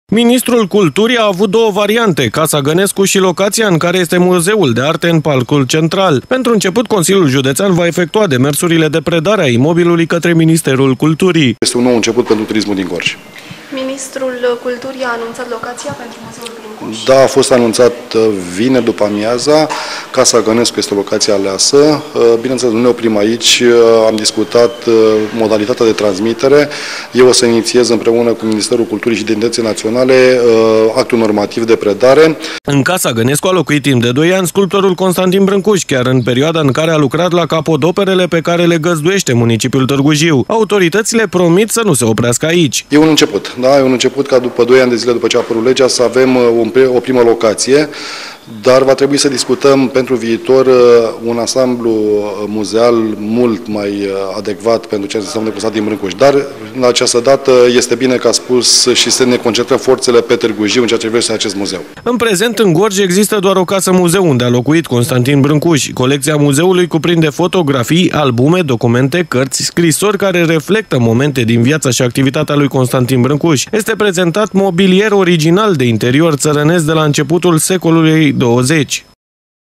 Ministrul Culturii a avut două variante, Casa Gănescu și locația în care este Muzeul de Arte în Parcul Central. Pentru început, Consiliul Județean va efectua demersurile de predare a imobilului către Ministerul Culturii. Este un nou început pentru turismul din Gorj. Ministrul Culturii a anunțat locația pentru Muzeul Brâncuș? Da, a fost anunțat vineri după amiaza. Casa Gănescu este locația aleasă. Bineînțeles, nu ne oprim aici. Am discutat modalitatea de transmitere. Eu o să inițiez împreună cu Ministerul Culturii și Identității Naționale actul normativ de predare. În Casa Gănescu a locuit timp de 2 ani sculptorul Constantin Brâncuș, chiar în perioada în care a lucrat la capodoperele pe care le găzduiește municipiul Târgu Jiu. Autoritățile promit să nu se oprească aici. E un început, da? E un început ca după 2 ani de zile după ce a apărut legea să avem o primă locație, dar va trebui să discutăm pentru viitor un ansamblu muzeal mult mai adecvat pentru ce înseamnă Constantin Brâncuș. Dar, în această dată, este bine că a spus și să ne concentrăm forțele pe Târgu Jiu în ceea ce privește acest muzeu. În prezent, în Gorj există doar o casă-muzeu unde a locuit Constantin Brâncuș. Colecția muzeului cuprinde fotografii, albume, documente, cărți, scrisori care reflectă momente din viața și activitatea lui Constantin Brâncuș. Este prezentat mobilier original de interior țărănesc de la începutul secolului 20.